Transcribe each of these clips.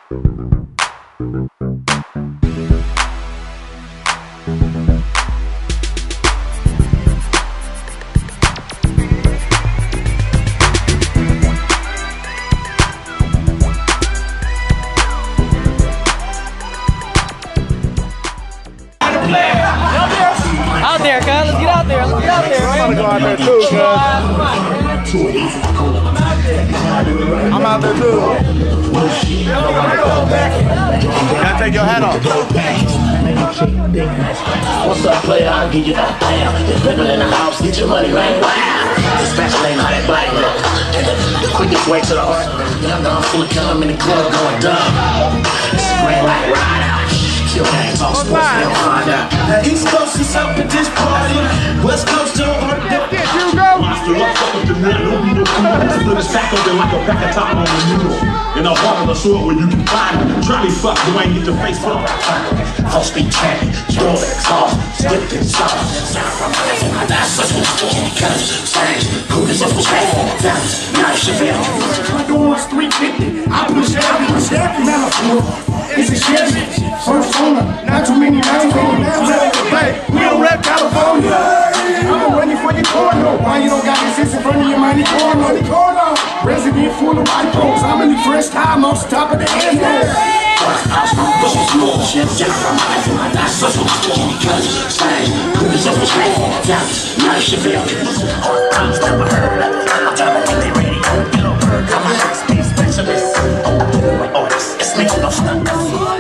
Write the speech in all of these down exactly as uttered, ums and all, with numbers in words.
Out there, cuz. Let's get out there. Let's get out there, man. I'm gonna go out there too, cuz. I'm out there too. You gotta take your hat off. What's up, player? I'll give you that damn. There's people in the house, get your money right. Wow. This special ain't how that bite look. The quickest way to the heart. Young gun full of cum in the club going dumb. This is grand like ride out. Your gang talk sports, they'll find out. Now East Coast is up at this party. West Coast don't hurt that. You go. Monster up, fuck up the net, no need no food. Split a stack open like a pack of top on the noodle. In a heart of the sword where you can find it. Try me fuck, you ain't get your face fucked. Full speed traffic, Rolex off, whipped and soft. That's such a because change, cool as if it's traffic. Now it's your family. My door's three fifty. I push every, push every metaphor. It's a Chevy, first owner, not too many rounds on the bay. We don't rap California. I'm ready for your corner. Why you don't got this in front of your money corner? Resident full of white folks. I'm in the fresh time off the top of the head. It's making no sense.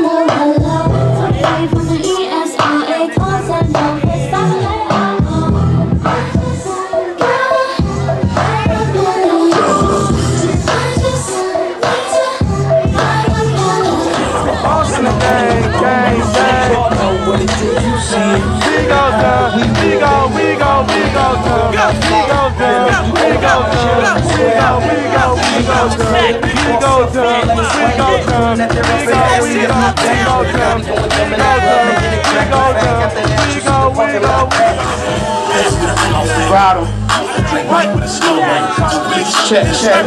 Check, check.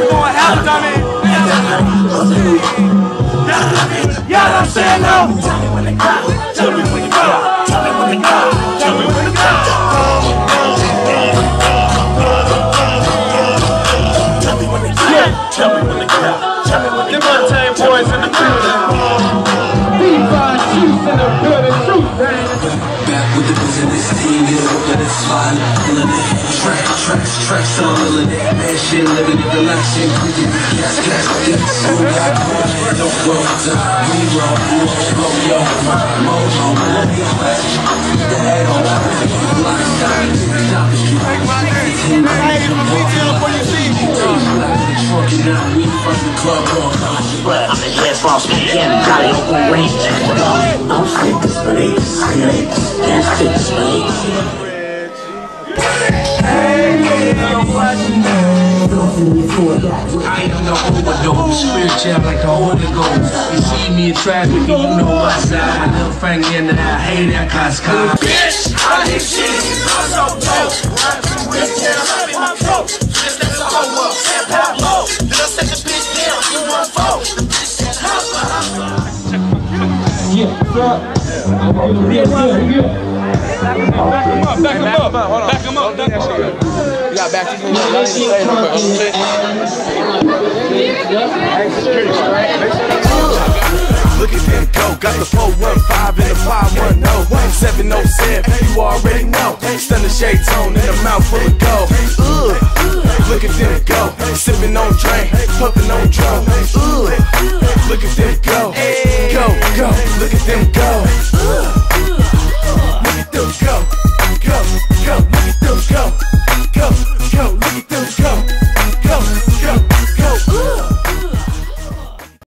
Yeah, I'm saying no. Tell me when they go. Tell me when you go. Tell me when they go. Tell me when they go. Tell me when they go. Tell me when they go. Tell me when they go. Them untamed boys in the building. B A Y shoots in the building. Shoot, man. Back with the business team, get up and it's fine. Killing it. Track, tracks, tracks, all of it. Man, shit, living in relaxing. Yes, yes, yes. So I go. Don't go down. We roll, we roll, yo. Mojo, the head on the black side. Down the street. Hey, I'm detail for your seat. Trucking out, we from the club. I'm the head from speaking. Got it open range. I'm sick to believe. Can't fit this believe. I ain't no overdose, spiritual like the Holy Ghost. You see me in traffic and you know what's up. My little finger in the eye, hey that Costco. Bitch, I hit shit, I'm so dope. Run through this town, I'm in my throat. Just let the hoe up, and pop low. Then I set the bitch down, you run forward. The bitch said, hoppa, hoppa. Yeah, yeah, yeah. Back him up, back him up, back him up, back him up. You got back to look at them go, got the four one five and the five one zero, seven oh seven, you already know. Stun the shades on in the mouth full of